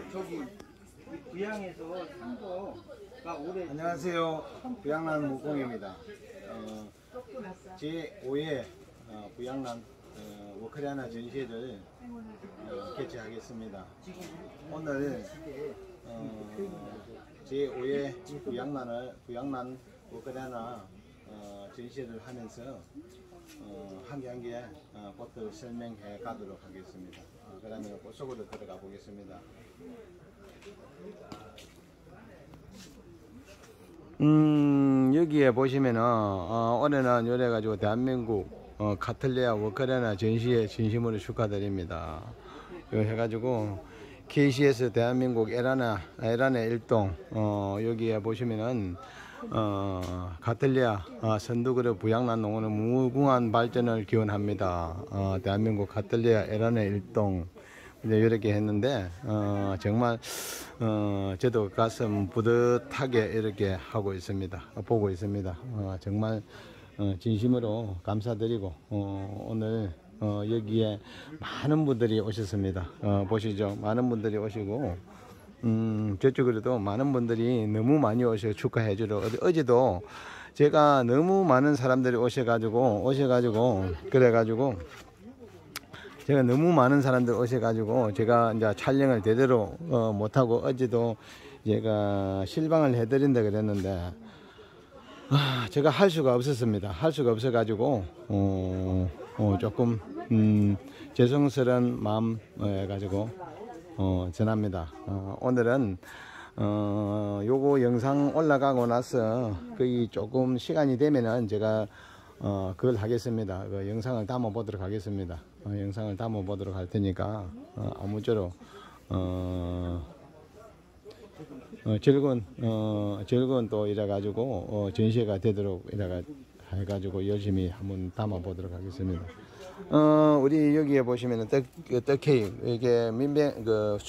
저기 부양에서 상도가 올해 안녕하세요. 부양란 무공입니다. 제5회 부양란 우크라이나 전시회를 개최하겠습니다. 오늘 제5회 부양란 우크라이나 전시회를 하면서 한 개 한 개 꽃들 설명해 가도록 하겠습니다. 그러면 꽃 속으로 들어가 보겠습니다. 여기에 보시면은 올해는 요래가지고 대한민국 카틀레아 우크라이나 전시회 진심으로 축하드립니다. 요 해가지고 KCS 대한민국 에라나 일동 여기에 보시면은 카틀레아 선두그룹 부양란 농원의 무궁한 발전을 기원합니다. 대한민국 카틀레아 에라나 일동 이렇게 했는데 정말 저도 가슴 뿌듯하게 이렇게 하고 있습니다. 보고 있습니다. 정말 진심으로 감사드리고 오늘 여기에 많은 분들이 오셨습니다. 보시죠. 많은 분들이 오시고 저쪽으로도 많은 분들이 너무 많이 오셔 축하해 주러 어제도 제가 너무 많은 사람들이 오셔가지고 그래가지고 제가 너무 많은 사람들 오셔가지고 제가 이제 촬영을 제대로 못하고 어제도 제가 실방을 해드린다 그랬는데 제가 할 수가 없었습니다. 할 수가 없어가지고 조금 죄송스러운 마음 가지고 전합니다. 오늘은 요거 영상 올라가고 나서 거의 조금 시간이 되면은 제가 그걸 하겠습니다. 그 영상을 담아 보도록 하겠습니다. 영상을 담아 보도록 할 테니까 아무쪼록 즐거운 또 이래 가지고 전시회가 되도록 이래 해가지고 열심히 한번 담아 보도록 하겠습니다. 우리 여기에 보시면은 떡케이크 이게 민병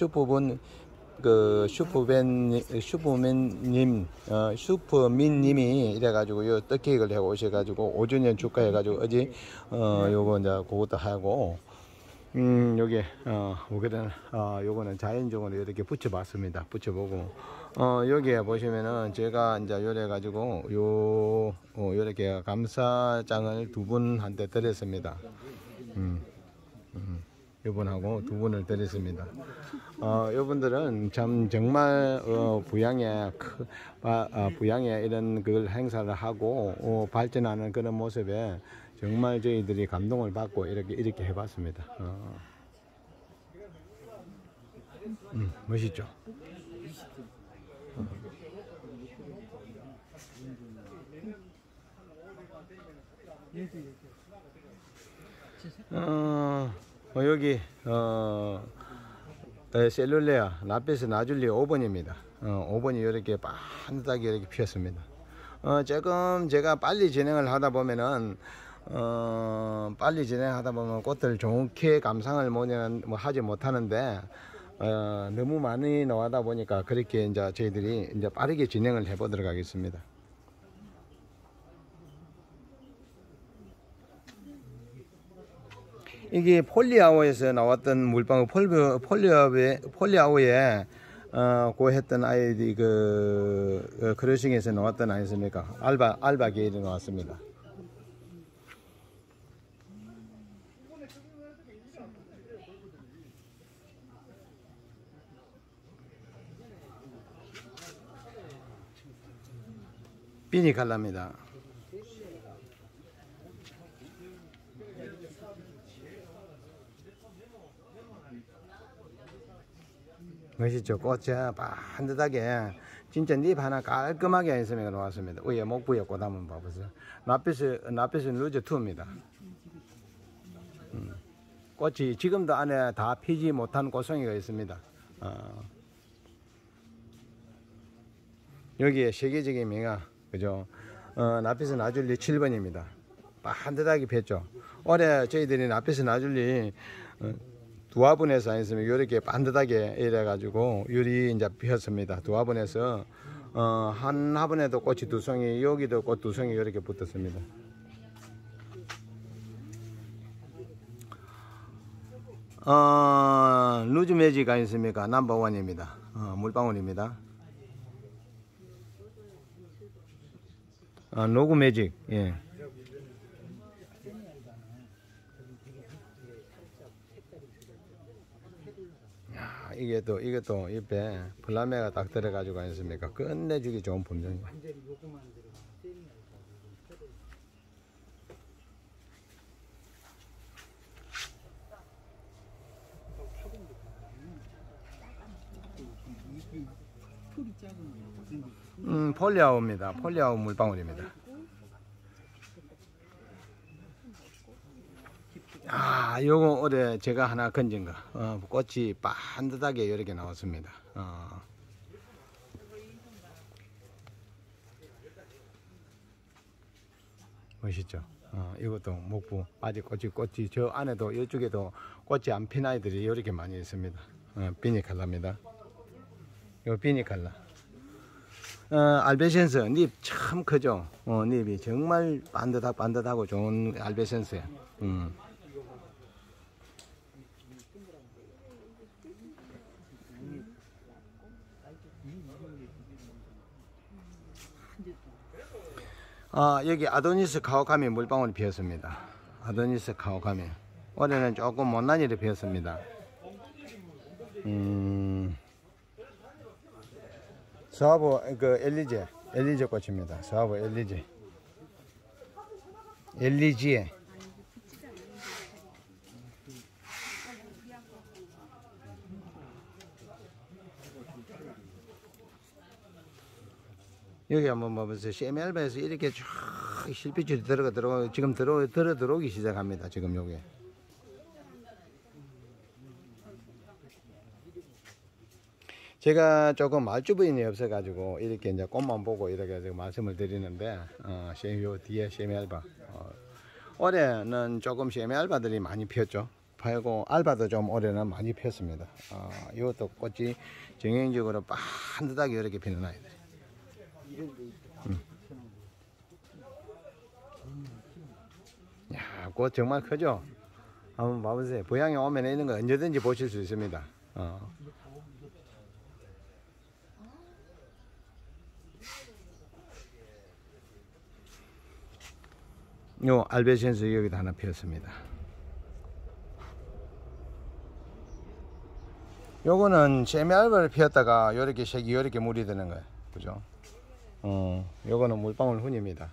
슈퍼민님이 이래가지고 요 떡케이크를 하고 오셔가지고 5주년 축하해가지고 어제 요거 이제 그것도 하고 여기 요거는 자연종으로 이렇게 붙여봤습니다. 붙여보고 여기에 보시면은 제가 이제 요래가지고 요렇게 감사장을 두 분한테 드렸습니다. 이분하고 두 분을 드렸습니다. 이분들은 참 정말 부양에 이런 그걸 행사를 하고 발전하는 그런 모습에 정말 저희들이 감동을 받고 이렇게 해봤습니다. 멋있죠? 여기 셀룰레아 라피스 나줄리 5번입니다. 5번이 이렇게 반듯하게 이렇게 피었습니다. 조금 제가 빨리 진행을 하다 보면은 꽃을 좋게 감상을 하지 못하는데 너무 많이 나와다 보니까 그렇게 이제 저희들이 이제 빠르게 진행을 해 보도록 하겠습니다. 이게 폴리아워에서 나왔던 물방울 폴리아워에 고 했던 아이디 크러싱에서 나왔던 아이였습니까? 알바 게일이 나왔습니다. 비니 칼라입니다. 멋있죠? 꽃이 반듯하게 진짜 잎 하나 깔끔하게 했으면 나왔습니다. 위에 목부에 꽃 한번 봐보세요. 라피스 루즈 2입니다. 꽃이 지금도 안에 다 피지 못한 꽃송이가 있습니다. 여기에 세계적인 명화, 그죠? 라피스 나줄리 7번입니다. 반듯하게 폈죠. 올해 저희들이 라피스 나줄리 두 화분에서 아니었으면 이렇게 반듯하게 이래가지고 유리 이제 피었습니다. 두 화분에서 한 화분에도 꽃이 두 송이, 여기도 꽃 두 송이 이렇게 붙었습니다. 루즈 매직 아니습니까? 넘버원입니다. 물방울입니다. 노구 매직. 예. 야, 이게 또 잎에 플라메가 딱 들어가지고 아니습니까? 끝내주기 좋은 품종이에요. 폴리아우입니다. 폴리아우 물방울입니다. 요거 올해 제가 하나 건진 거. 꽃이 반듯하게 이렇게 나왔습니다. 멋있죠? 이것도 목부 아직 꽃이 저 안에도 이쪽에도 꽃이 안 핀 아이들이 이렇게 많이 있습니다. 비니칼라입니다. 요 비니칼라. 알베센스 잎 참 크죠. 잎이 정말 반듯하고 좋은 알베센스야. 여기 아도니스 카오카미 물방울이 피었습니다. 아도니스 카오카미 올해는 조금 못난이를 피었습니다. 서하보 엘리제 꽃입니다. 서하보 엘리지에 여기 한번 봐보세요. 세미알바에서 이렇게 쭉 실빛이 지금 들어오기 시작합니다. 지금 여기. 제가 조금 말주부인이 없어가지고 이렇게 이제 꽃만 보고 이렇게 말씀을 드리는데, 요 뒤에 세미알바. 올해는 조금 세미알바들이 많이 피었죠. 팔고 알바도 좀 올해는 많이 피었습니다. 이것도 꽃이 정형적으로 반듯하게 이렇게 피는 아이들. 야, 꽃 정말 크죠? 한번 봐보세요. 부양에 오면 있는 거 언제든지 보실 수 있습니다. 요 알베센스 여기도 하나 피었습니다. 요거는 세미알바를 피웠다가 요렇게 색이 요렇게 물이 드는 거예요. 그죠? 요거는 물방울 훈입니다.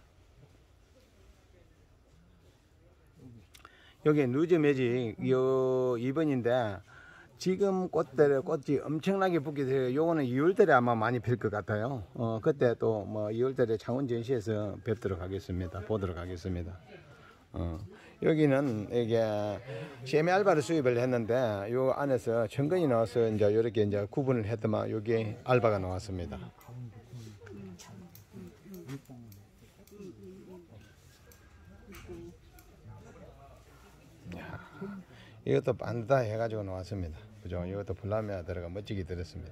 여기 루즈 매직 요 2번인데 지금 꽃이 엄청나게 붙게 돼요. 요거는 2월달에 아마 많이 필 것 같아요. 그때 또 뭐 2월달에 창원 전시에서 뵙도록 하겠습니다. 보도록 하겠습니다. 여기는 이게 세미알바를 수입을 했는데 요 안에서 천근이 나와서 이제 이렇게 이제 구분을 했더만 여기 알바가 나왔습니다. 이것도 반듯하 해가지고 나왔습니다. 그죠? 이것도 플라메아 들어가 멋지게 들었습니다.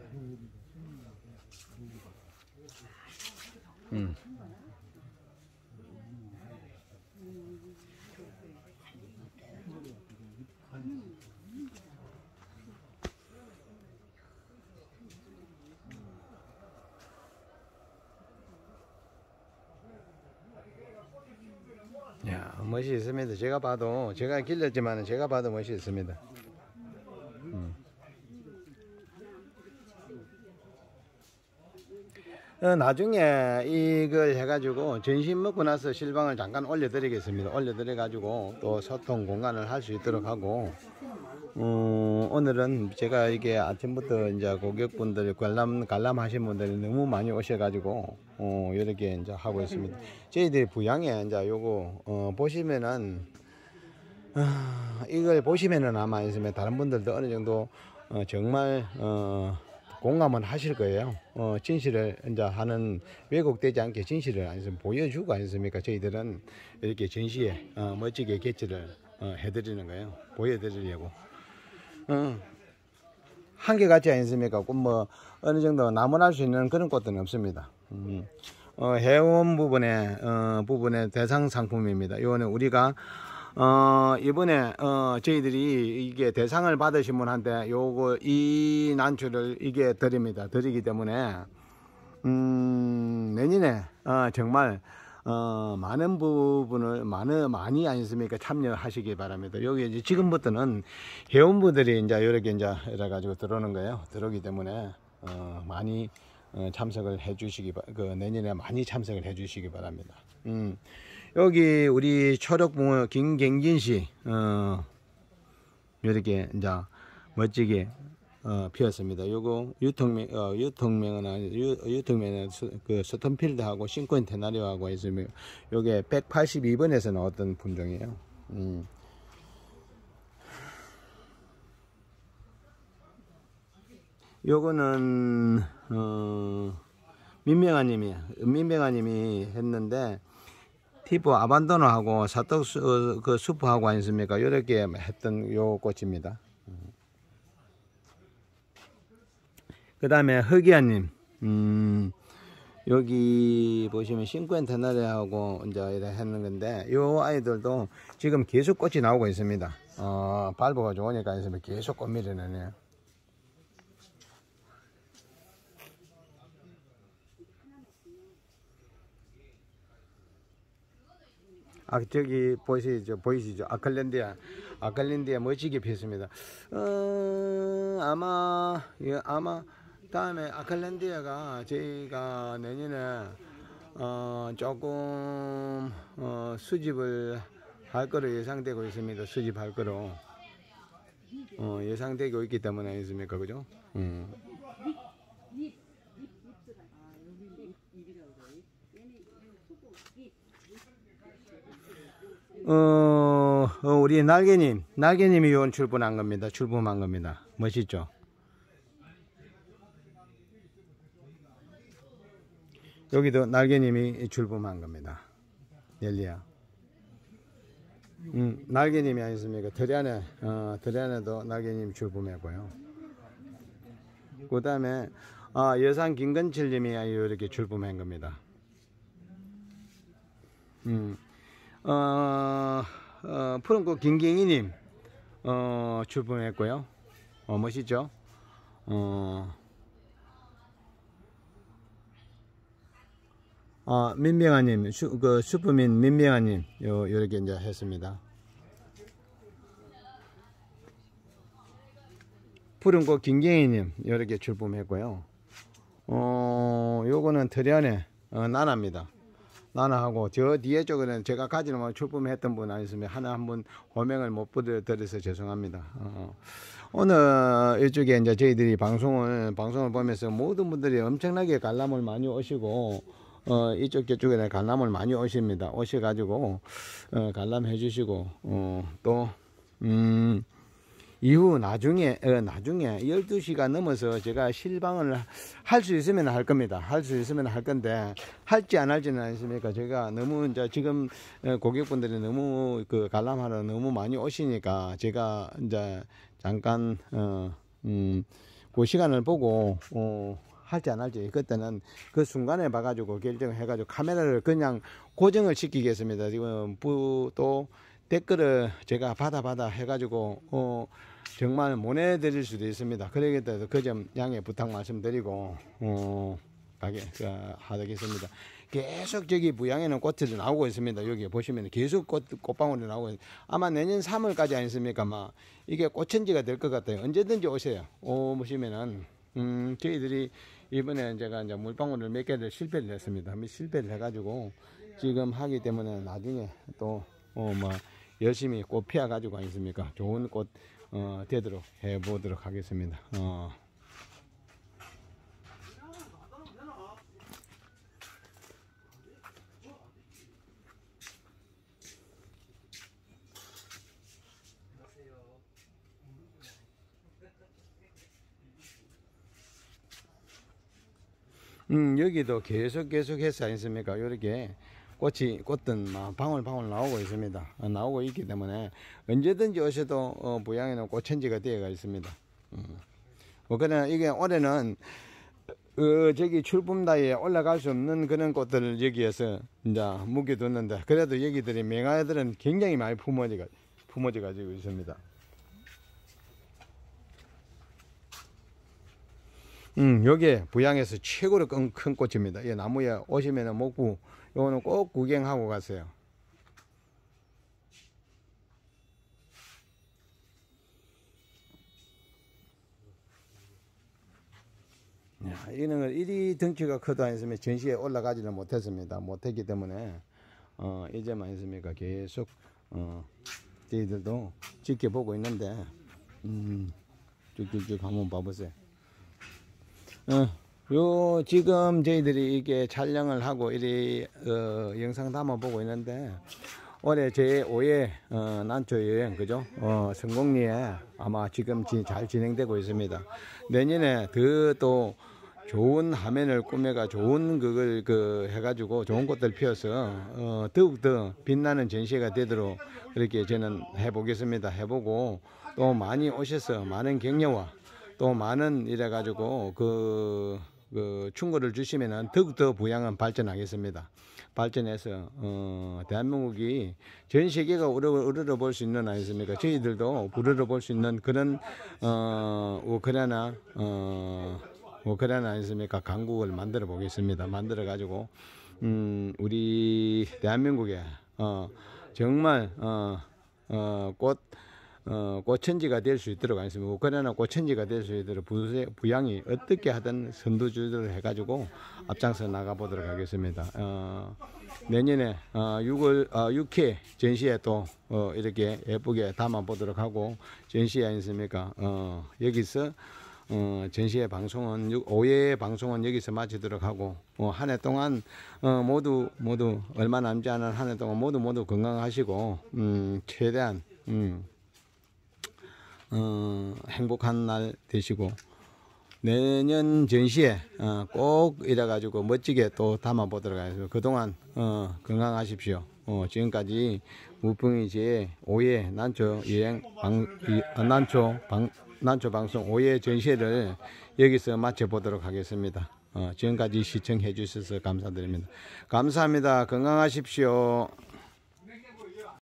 야, 멋이 있습니다. 제가 길렀지만 제가 봐도 멋이 있습니다. 나중에 이걸 해가지고 전신 먹고 나서 실방을 잠깐 올려드리겠습니다. 올려드려가지고 또 소통 공간을 할 수 있도록 하고, 오늘은 제가 이게 아침부터 이제 고객분들 관람하신 분들이 너무 많이 오셔가지고 이렇게 이제 하고 있습니다. 저희들이 부양에 이제 요거 보시면은 이걸 보시면은 아마 있으면 다른 분들도 어느 정도 정말 공감은 하실 거예요. 진실을 이제 하는 왜곡되지 않게 진실을 보여주고 아니습니까? 저희들은 이렇게 전시에 멋지게 개최를 해드리는 거예요. 보여드리려고. 한계같지 않습니까? 뭐 어느 정도 나무랄 수 있는 그런 꽃들은 없습니다. 해원 부분의 대상 상품입니다. 이거는 우리가 이번에 저희들이 이게 대상을 받으신 분한테 요거 이 난초를 이게 드리기 때문에 내년에 정말 많은 부분을 많이 아니습니까 참여하시기 바랍니다. 여기 이제 지금부터는 회원분들이 이제 이렇게 이제 이래 가지고 들어오는 거예요. 들어오기 때문에 많이 참석을 해주시기 내년에 많이 참석을 해주시기 바랍니다. 여기 우리 초록붕어 김경진 씨 이렇게 이제 멋지게 피었습니다. 요거 유통명은 그 스톤필드하고 싱크인 테나리오하고 있으면 요게 182번에서 나왔던 품종이에요. 요거는 민명아님이 했는데 티브 아반도노하고 사떡 그 수프하고 아니습니까? 이렇게 했던 요 꽃입니다. 그 다음에 흑이아님, 여기 보시면 싱크앤 테나리하고 이제 이렇게 했는 건데, 요 아이들도 지금 계속 꽃이 나오고 있습니다. 발부가 좋으니까 계속 꽃밀이 나네요. 저기 보이시죠? 아칼렌디아 멋지게 피었습니다. 아마 다음에 아칼렌디아가 저희가 내년에 조금 수집을 할 거로 예상되고 있습니다. 수집할 거로 예상되고 있기 때문에 아니습니까, 그죠? 우리 날개님이 요원 출범한 겁니다. 멋있죠? 여기도 날개님이 출범한 겁니다. 넬리아. 날개님이 아니습니까? 드리안에도 날개님이 출범했고요. 그 다음에, 여상 김건칠님이 이렇게 출범한 겁니다. 푸른꽃 김경희님 출범했고요. 멋있죠? 민병아님, 슈퍼민 민병아님 요렇게 이제 했습니다. 푸른꽃 김경희님 요렇게 출범했고요. 요거는 트리안의 나나입니다. 나나하고 저 뒤에 쪽에는 제가 가지는 출범했던 분 아니었으면 한번 호명을 못 드려서 죄송합니다. 오늘 이쪽에 이제 저희들이 방송을 보면서 모든 분들이 엄청나게 관람을 많이 오시고 저쪽에 관람을 많이 오십니다. 오셔가지고 관람해 주시고 또 이후 나중에 12시가 넘어서 제가 실방을 할 수 있으면 할 겁니다. 할 수 있으면 할 건데 할지 안 할지는 아니십니까? 제가 너무 이제 지금 고객분들이 너무 관람하러 너무 많이 오시니까 제가 이제 잠깐 그 시간을 보고 할지 안 할지 그때는 그 순간에 봐가지고 결정을 해가지고 카메라를 그냥 고정을 시키겠습니다. 지금 또 댓글을 제가 받아 해가지고 정말 보내드릴 수도 있습니다. 그러기 때문에 그 점 양해 부탁 말씀드리고 하겠습니다. 계속 저기 부양에는 꽃들이 나오고 있습니다. 여기 보시면 계속 꽃방울이 나오고 있습니다. 아마 내년 3월까지 아니습니까? 이게 꽃천지가 될 것 같아요. 언제든지 오세요. 보시면은 저희들이 이번에 제가 이제 물방울을 몇 개를 실패를 했습니다. 실패를 해가지고 지금 하기 때문에 나중에 또 열심히 꽃 피워 가지고 아니습니까? 좋은 꽃 되도록 해보도록 하겠습니다. 여기도 계속 해서 아니습니까? 이렇게 꽃은 방울 나오고 있습니다. 나오고 있기 때문에 언제든지 오셔도 부양에는 꽃천지가 되어가 있습니다. 그러나 이게 올해는 저기 출품다에 올라갈 수 없는 그런 꽃들을 여기에서 이제 묵혀뒀는데, 그래도 여기들이 맹아들은 굉장히 많이 품어져 가지고 있습니다. 요게 부양에서 최고로 큰 꽃입니다. 이 나무에 오시면은 목부 요거는 꼭 구경하고 가세요. 이는 이리 덩치가 커도 아니었으면 전시에 올라가지는 못했습니다. 못했기 때문에 이제만 있습니까 계속 저희들도 지켜보고 있는데 쭉쭉쭉 한번 봐보세요. 요 지금 저희들이 이게 촬영을 하고 이리 영상 담아 보고 있는데, 올해 제 5회 난초 여행 그죠? 성공리에 아마 지금 잘 진행되고 있습니다. 내년에 더 또 좋은 화면을 꾸며가 좋은 그걸 해가지고 좋은 꽃들 피워서 더욱더 빛나는 전시회가 되도록 그렇게 저는 해보겠습니다. 해보고 또 많이 오셔서 많은 격려와 또 많은 이래가지고 그 충고를 주시면은 더욱더 부양은 발전하겠습니다. 발전해서 대한민국이 전 세계가 우러러 볼 수 있는 아니습니까? 저희들도 우러러 볼 수 있는 그런 우크라이나 아니습니까? 강국을 만들어 보겠습니다. 만들어 가지고 우리 대한민국에 정말 꽃천지가 될 수 있도록 하겠습니다. 우크라이나 꽃천지가 될 수 있도록 부양이 어떻게 하든 선두주의를 해가지고 앞장서 나가보도록 하겠습니다. 내년에 6회 전시회 또 이렇게 예쁘게 담아보도록 하고, 전시회 아니습니까? 여기서 전시회 방송은 5회 방송은 여기서 마치도록 하고, 한 해 동안 모두 얼마 남지 않은 한 해 동안 모두 건강하시고 최대한 행복한 날 되시고, 내년 전시에 꼭 이래가지고 멋지게 또 담아보도록 하겠습니다. 그동안 건강하십시오. 지금까지 무풍이 제 5회 난초 여행 난초 방송 5회 전시회를 여기서 마쳐보도록 하겠습니다. 지금까지 시청해 주셔서 감사드립니다. 감사합니다. 건강하십시오.